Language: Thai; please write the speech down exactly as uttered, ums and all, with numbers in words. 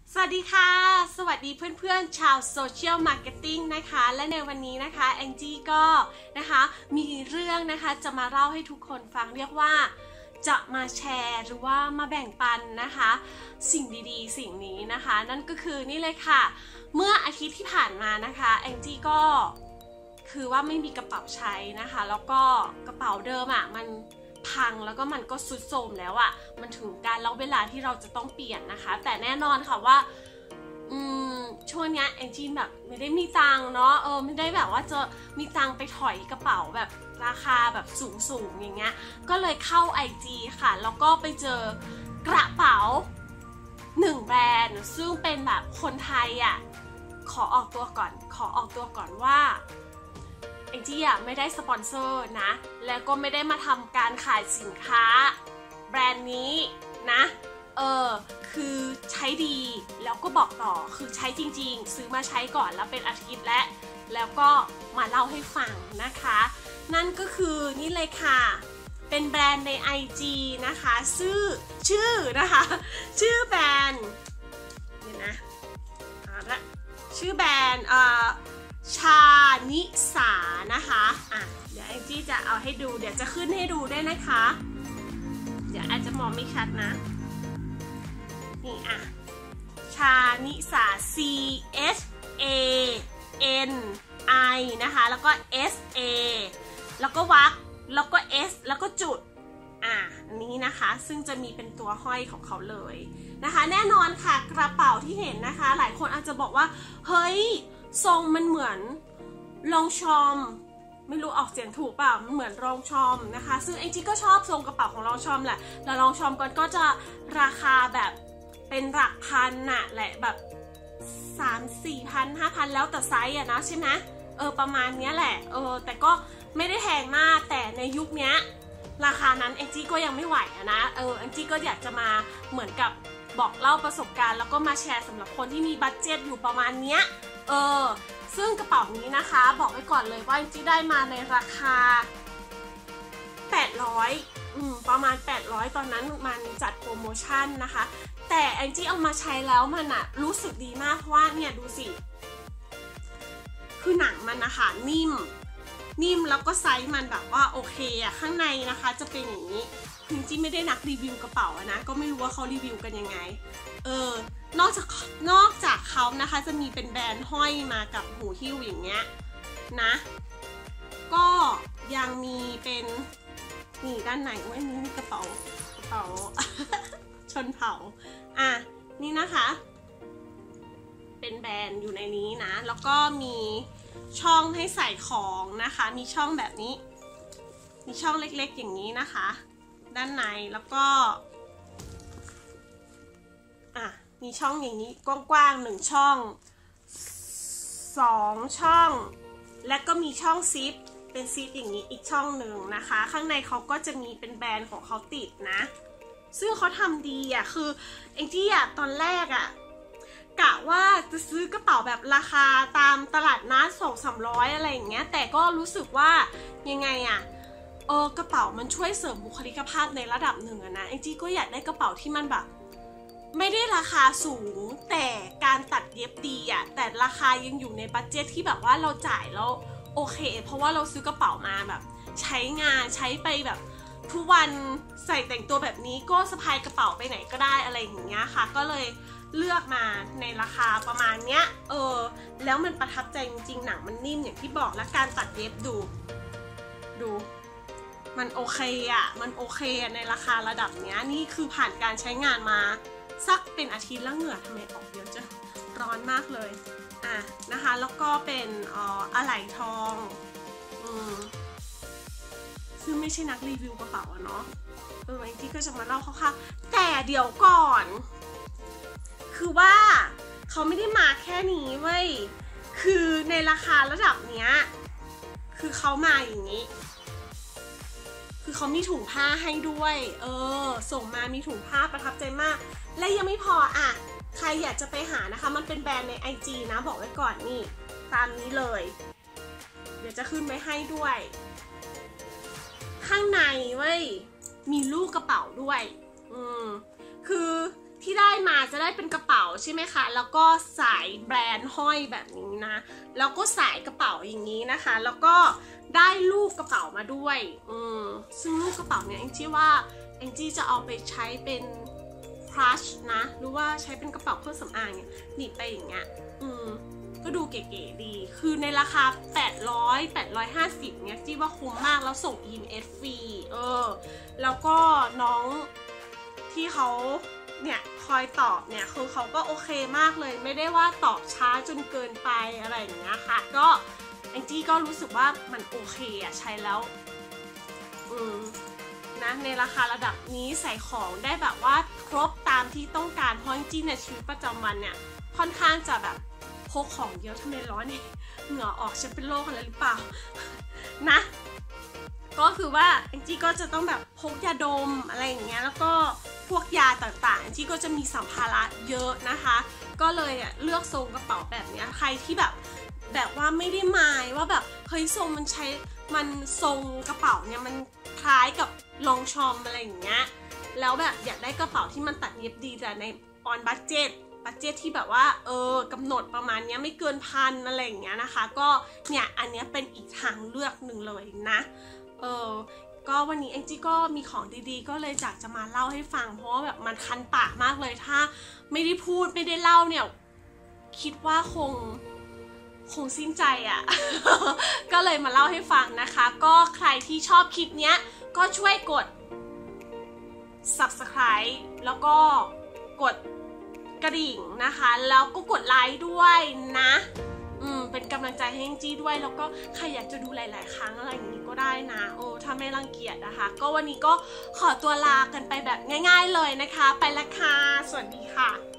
สวัสดีค่ะสวัสดีเพื่อนๆชาวโซเชียลมาร์เก็ตติ้งนะคะและในวันนี้นะคะแองจี้ก็นะคะมีเรื่องนะคะจะมาเล่าให้ทุกคนฟังเรียกว่าจะมาแชร์หรือว่ามาแบ่งปันนะคะสิ่งดีๆสิ่งนี้นะคะนั่นก็คือนี่เลยค่ะเมื่ออาทิตย์ที่ผ่านมานะคะแองจี้ก็คือว่าไม่มีกระเป๋าใช้นะคะแล้วก็กระเป๋าเดิมอ่ะมันพังแล้วก็มันก็สุดโทรมแล้วอะ่ะมันถึงการแล้วเวลาที่เราจะต้องเปลี่ยนนะคะแต่แน่นอนค่ะว่าอืมช่วงนี้แองจี้แบบไม่ได้มีตังเนาะเออไม่ได้แบบว่าจะมีตังไปถอยกระเป๋าแบบราคาแบบสูงๆอย่างเงี้ยก็เลยเข้า ไอ จี ค่ะแล้วก็ไปเจอกระเป๋าหนึ่งแบรนด์ซึ่งเป็นแบบคนไทยอะ่ะขอออกตัวก่อนขอออกตัวก่อนว่าแองจี้อ่ะไม่ได้สปอนเซอร์นะแล้วก็ไม่ได้มาทำการขายสินค้าแบรนด์นี้นะเออคือใช้ดีแล้วก็บอกต่อคือใช้จริงๆซื้อมาใช้ก่อนแล้วเป็นอาทิตย์แล้วแล้วก็มาเล่าให้ฟังนะคะนั่นก็คือนี่เลยค่ะเป็นแบรนด์ใน ไอ จี นะคะชื่อชื่อนะคะชื่อแบรนด์เดี๋ยวนะเอาละชื่อแบรนด์เอ่อชานิสานะคะอ่ะเดี๋ยวแองจี้จะเอาให้ดูเดี๋ยวจะขึ้นให้ดูด้วยนะคะเดี๋ยวอาจจะมองไม่ชัดนะนี่อ่ะชานิสา C H A N I นะคะแล้วก็ S A แล้วก็วรรคแล้วก็ S แล้วก็จุดอ่ะอันนี้นะคะซึ่งจะมีเป็นตัวห้อยของเขาเลยนะคะแน่นอนค่ะกระเป๋าที่เห็นนะคะหลายคนอาจจะบอกว่าเฮ้ยทรงมันเหมือนรองชอมไม่รู้ออกเสียงถูกเปล่ามันเหมือนรองชอมนะคะซึ่งแองจี้ก็ชอบทรงกระเป๋าของรองชอมแหละแล้วรองชอมก่อนก็จะราคาแบบเป็นหลักพันน่ะแหละแบบสามสี่พันห้าพันแล้วแต่ไซส์อะนะใช่ไหมเออประมาณนี้แหละเออแต่ก็ไม่ได้แพงมากแต่ในยุคนี้ราคานั้นแองจี้ก็ยังไม่ไหวอะนะเออแองจี้ก็อยากจะมาเหมือนกับบอกเล่าประสบการณ์แล้วก็มาแชร์สำหรับคนที่มีบัดเจ็ตอยู่ประมาณเนี้ยเออซึ่งกระเป๋านี้นะคะบอกไว้ก่อนเลยว่าแองจี้ได้มาในราคาแปดร้อยอืมประมาณแปดร้อยตอนนั้นมันจัดโปรโมชั่นนะคะแต่แองจี้เอามาใช้แล้วมันอะรู้สึกดีมากเพราะว่าเนี่ยดูสิคือหนังมันนะคะนิ่มนิ่มแล้วก็ไซส์มันแบบว่าโอเคอะข้างในนะคะจะเป็นอย่างนี้จริงๆไม่ได้นักรีวิวกระเป๋านะก็ไม่รู้ว่าเขารีวิวกันยังไงเออนอกจากนอกจากเขานะคะจะมีเป็นแบรนด์ห้อยมากับหูหิ้วอย่างเงี้ยนะก็ยังมีเป็นนี่ด้านในว่านี้มีกระเป๋ากระเป๋า ชนเผ่าอ่ะนี่นะคะเป็นแบรนด์อยู่ในนี้นะแล้วก็มีช่องให้ใส่ของนะคะมีช่องแบบนี้มีช่องเล็กๆอย่างนี้นะคะด้านในแล้วก็อ่ะมีช่องอย่างนี้กว้างๆหนึ่งช่องสองช่องและก็มีช่องซิปเป็นซิปอย่างนี้อีกช่องหนึ่งนะคะข้างในเขาก็จะมีเป็นแบรนด์ของเขาติดนะซึ่งเขาทำดีอ่ะคือเอ็งจี้อ่ะตอนแรกอ่ะกะว่าจะซื้อกระเป๋าแบบราคาตามตลาดนัดสองสามร้อยอะไรอย่างเงี้ยแต่ก็รู้สึกว่ายังไงอ่ะเออกระเป๋ามันช่วยเสริมบุคลิกภาพในระดับหนึ่งอะนะเอ็งจี้ก็อยากได้กระเป๋าที่มันแบบไม่ได้ราคาสูงแต่การตัดเย็บดีอะแต่ราคายังอยู่ในบัดเจ็ตที่แบบว่าเราจ่ายแล้วโอเคเพราะว่าเราซื้อกระเป๋ามาแบบใช้งานใช้ไปแบบทุกวันใส่แต่งตัวแบบนี้ก็สะพายกระเป๋าไปไหนก็ได้อะไรอย่างเงี้ยค่ะก็เลยเลือกมาในราคาประมาณเนี้ยเออแล้วมันประทับใจจริงๆหนังมันนิ่มอย่างที่บอกและการตัดเย็บดูดูมันโอเคอะมันโอเคในราคาระดับเนี้ยนี่คือผ่านการใช้งานมาสักเป็นอาทิตย์แล้วเหงื่อทำไมออกเยอะจังร้อนมากเลยอ่ะนะคะแล้วก็เป็นอ่ออะไหล่ทองอืมซึ่งไม่ใช่นักรีวิวกระเป๋าอะเนาะเออจริงๆก็จะมาเล่าคร่าวๆแต่เดี๋ยวก่อนคือว่าเขาไม่ได้มาแค่นี้เว้ยคือในราคาระดับเนี้ยคือเขามาอย่างนี้คือเขามีถุงผ้าให้ด้วยเออส่งมามีถุงผ้าประทับใจมากและยังไม่พออ่ะใครอยากจะไปหานะคะมันเป็นแบรนด์ใน ไอ จี นะบอกไว้ก่อนนี่ตามนี้เลยเดี๋ยวจะขึ้นไว้ให้ด้วยข้างในเว้ยมีลูกกระเป๋าด้วยอืมคือที่ได้มาจะได้เป็นกระเป๋าใช่ไหมคะแล้วก็สายแบรนด์ห้อยแบบนี้นะแล้วก็สายกระเป๋าอย่างนี้นะคะแล้วก็ได้รูปกระเป๋ามาด้วยอืมซึ่งรูปกระเป๋าเนี่ยแองจี้ว่าแองจี้จะเอาไปใช้เป็นครัชนะหรือว่าใช้เป็นกระเป๋าเครื่องสำอางเนี่ยหนีบไปอย่างเงี้ยอืมก็ดูเก๋ๆดีคือในราคาแปดร้อย แปดร้อยห้าสิบเนี่ยจี้ว่าคุ้มมากแล้วส่ง อี เอ็ม เอส ฟรีเออแล้วก็น้องที่เขาเนี่ยคอยตอบเนี่ยคือเขาก็โอเคมากเลยไม่ได้ว่าตอบช้าจนเกินไปอะไรอย่างเงี้ยค่ะก็แองจี้ก็รู้สึกว่ามันโอเคอะใช้แล้วอืมนะในราคาระดับนี้ใส่ของได้แบบว่าครบตามที่ต้องการเพราะจริงๆในชีวิตประจำวันเนี่ยค่อนข้างจะแบบพกของเยอะทำไมร้อนเนี่ยเหงื่อออกฉันเป็นโรคอะไรหรือเปล่านะก็คือว่าแองจี้ก็จะต้องแบบพกยาดมอะไรอย่างเงี้ยแล้วก็พวกยาต่างๆแองจี้ก็จะมีสัมภาระเยอะนะคะก็เลยเลือกทรงกระเป๋าแบบนี้ใครที่แบบแบบว่าไม่ได้หมายว่าแบบเฮ้ยทรงมันใช้มันทรงกระเป๋าเนี่ยมันคล้ายกับลองชอมอะไรอย่างเงี้ยแล้วแบบอยากได้กระเป๋าที่มันตัดเย็บดีแต่ในออนบัดเจ็ตบัดเจ็ตที่แบบว่าเออกำหนดประมาณนี้ไม่เกินพันอะไรอย่างเงี้ยนะคะก็เนี่ยอันนี้เป็นอีกทางเลือกหนึ่งเลยนะเออก็วันนี้แองจี้ก็มีของดีๆก็เลยอยากจะมาเล่าให้ฟังเพราะว่าแบบมันคันปากมากเลยถ้าไม่ได้พูดไม่ได้เล่าเนี่ยคิดว่าคงคงสิ้นใจอ่ะ ก็เลยมาเล่าให้ฟังนะคะก็ใครที่ชอบคลิปเนี้ยก็ช่วยกด ซับสไครบ์ แล้วก็กดกระดิ่งนะคะแล้วก็กดไลค์ด้วยนะอืมเป็นกำลังใจให้แองจี้ด้วยแล้วก็ใครอยากจะดูหลายๆครั้งอะไรอย่างนี้ก็ได้นะโอ้ถ้าไม่รังเกียจนะคะก็วันนี้ก็ขอตัวลากันไปแบบง่ายๆเลยนะคะไปละค่ะสวัสดีค่ะ